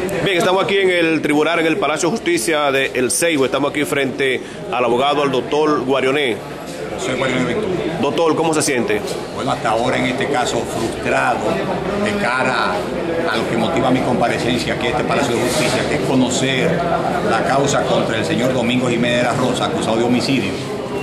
Bien, estamos aquí en el tribunal, en el Palacio de Justicia de El Ceibo. Estamos aquí frente al abogado, al doctor Guarioné. Soy Guarioné. Doctor, ¿cómo se siente? Bueno, hasta ahora en este caso frustrado de cara a lo que motiva mi comparecencia aquí en este Palacio de Justicia, que es conocer la causa contra el señor Domingo Jiménez de la Rosa, acusado de homicidio.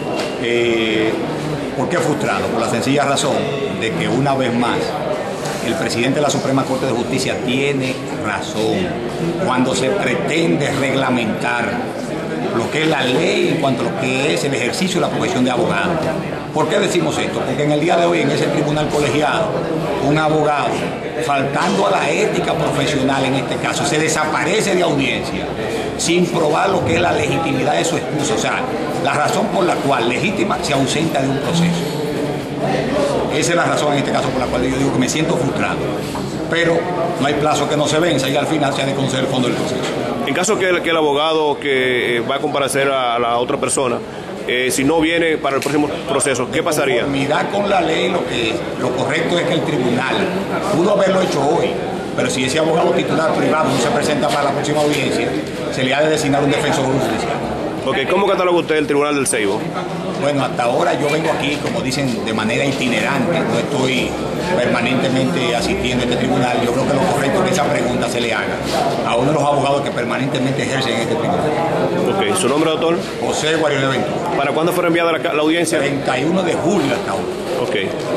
¿Por qué frustrado? Por la sencilla razón de que una vez más el presidente de la Suprema Corte de Justicia tiene razón cuando se pretende reglamentar lo que es la ley en cuanto a lo que es el ejercicio de la profesión de abogado. ¿Por qué decimos esto? Porque en el día de hoy, en ese tribunal colegiado, un abogado, faltando a la ética profesional en este caso, se desaparece de audiencia sin probar lo que es la legitimidad de su excusa, o sea, la razón por la cual legítima se ausenta de un proceso. Esa es la razón en este caso por la cual yo digo que me siento frustrado. Pero no hay plazo que no se venza y al final se ha de conocer el fondo del proceso. En caso que el abogado que va a comparecer a la otra persona, si no viene para el próximo proceso, ¿qué pasaría? Conformidad con la ley, lo correcto es que el tribunal pudo haberlo hecho hoy, pero si ese abogado titular privado no se presenta para la próxima audiencia, se le ha de designar un defensor judicial. Ok, ¿cómo cataloga usted el tribunal del Ceibo? Bueno, hasta ahora yo vengo aquí, como dicen, de manera itinerante, no estoy permanentemente asistiendo a este tribunal. Yo creo que lo correcto es que esa pregunta se le haga a uno de los abogados que permanentemente ejercen en este tribunal. Ok, ¿su nombre, doctor? José Guarioné Ventura. ¿Para cuándo fue enviada la audiencia? 31 de julio hasta ahora. Ok.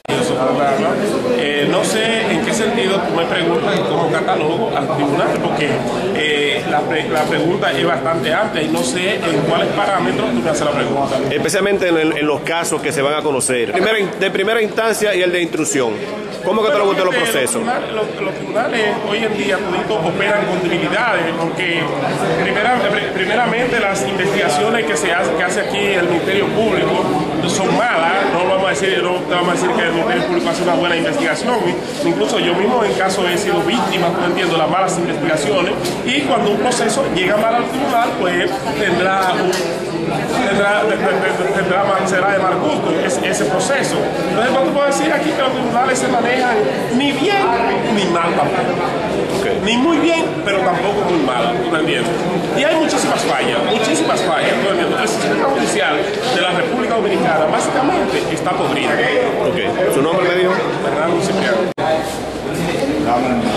No sé en qué sentido tú me preguntas cómo catalogo al tribunal, porque la pregunta es bastante amplia y no sé en cuáles parámetros tú me haces la pregunta. Especialmente en los casos que se van a conocer. De primera instancia y el de instrucción. ¿Cómo cataloga usted los procesos? Los tribunales hoy en día toditos operan con debilidades, porque primeramente las investigaciones que hace aquí el Ministerio Público son malas. No te vamos a decir que el Ministerio Público hace una buena investigación. Incluso yo mismo en caso he sido víctima, no entiendo, las malas investigaciones, y cuando un proceso llega mal al tribunal, pues será de mal gusto ese proceso. Entonces no te puedo decir aquí que los tribunales se manejan ni bien ni mal tampoco. Okay. Ni muy bien, pero tampoco muy mal, ¿tú me entiendes? Y hay muchísimas fallas, ¿tú me entiendes? El sistema judicial de la República Dominicana básicamente está podrido. Okay. ¿Su nombre me dijo? Fernando Cipriano.